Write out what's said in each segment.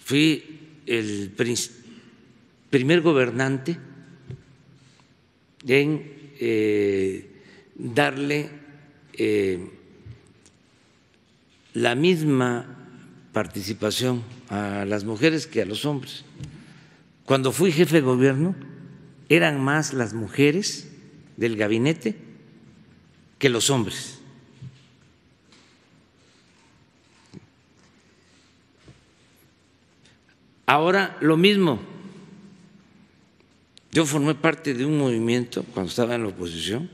fui el primer gobernante en darle la misma participación a las mujeres que a los hombres. Cuando fui jefe de gobierno, eran más las mujeres del gabinete que los hombres. Ahora lo mismo. Yo formé parte de un movimiento cuando estaba en la oposición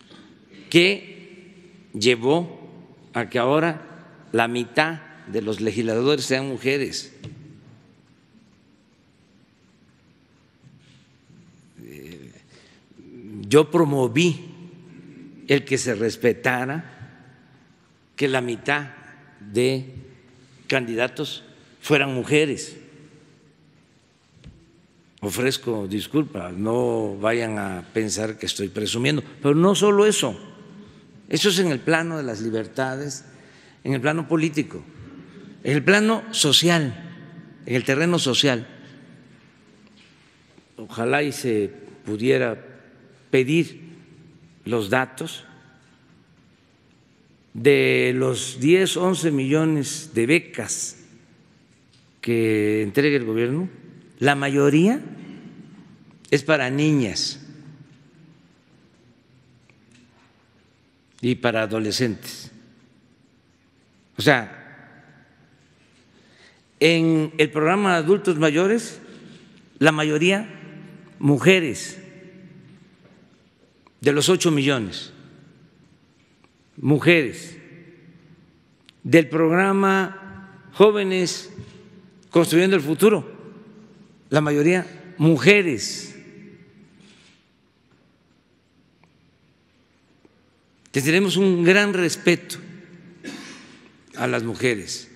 que llevó a que ahora la mitad de los legisladores sean mujeres. Yo promoví el que se respetara que la mitad de candidatos fueran mujeres. Ofrezco disculpas, no vayan a pensar que estoy presumiendo, pero no solo eso, eso es en el plano de las libertades, en el plano político, en el plano social, en el terreno social. Ojalá y se pudiera pedir los datos de los 10, 11 millones de becas que entrega el gobierno. La mayoría es para niñas y para adolescentes. O sea, en el programa de adultos mayores, la mayoría mujeres, de los 8 millones, mujeres. Del programa Jóvenes Construyendo el Futuro, la mayoría mujeres. Que tenemos un gran respeto a las mujeres.